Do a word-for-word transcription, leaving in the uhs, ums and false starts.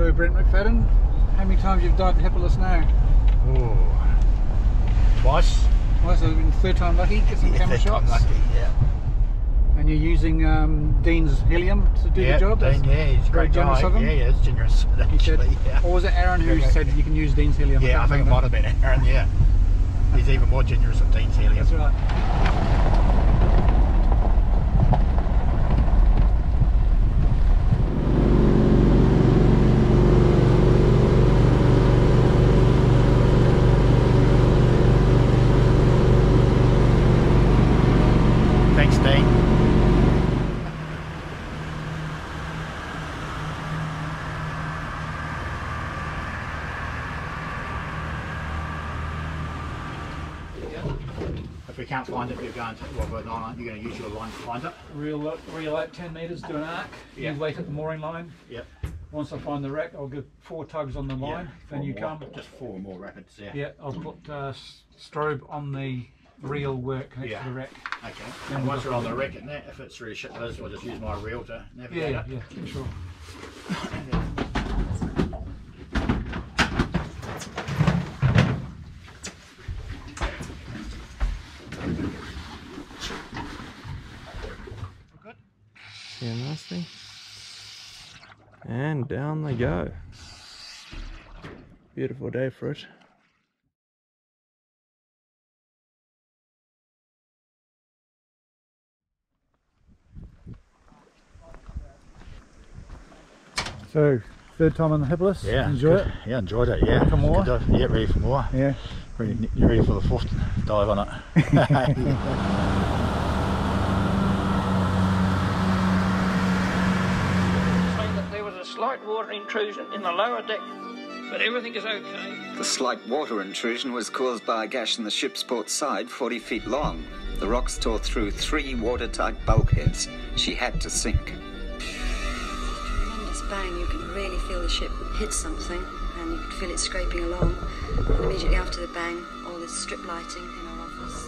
So Brent McFadden, how many times you've dived the Hippolas now? Oh, twice. Well, so it's been third time lucky, get some Yeah, camera third time shots. lucky, yeah. And you're using um, Dean's helium to do Yeah, the job? Dean, yeah, he's a very great generous guy. of him. Yeah, yeah, it's generous He said, actually, yeah. or was it Aaron who Yeah, said yeah. you can use Dean's helium? Yeah, I, I think it might have been Aaron, yeah. He's even more generous than Dean's helium. That's right. Thanks, Dean. If we can't find it, you're going to, well, we're not, you're going to use your line to find it. Reel up, reel out ten metres, do an arc, Yeah. you wait at the mooring line. Yep. Once I find the wreck, I'll give four tugs on the line, Yeah, then four you more, come. Just four more rapids, yeah. Yeah, I'll put uh, s- strobe on the reel work next Yeah. to the wreck. Okay. Then And we'll once go we're on from the wreck, and that, if it's really shit loose, we'll just use my reel to Yeah, navigate yeah, it. yeah, sure. Yeah, nicely. And down they go. Beautiful day for it. So, third time on the Hippolas, Yeah, enjoy good. it? Yeah, enjoyed it. Yeah, For more? Good dive. Yeah, ready for more. Yeah. Ready, you're ready for the fourth dive on it. That there was a slight water intrusion in the lower deck, but everything is okay. The slight water intrusion was caused by a gash in the ship's port side, forty feet long. The rocks tore through three watertight bulkheads. She had to sink. Tremendous bang. You could really feel the ship hit something, and you could feel it scraping along. And immediately after the bang, all this strip lighting in our office.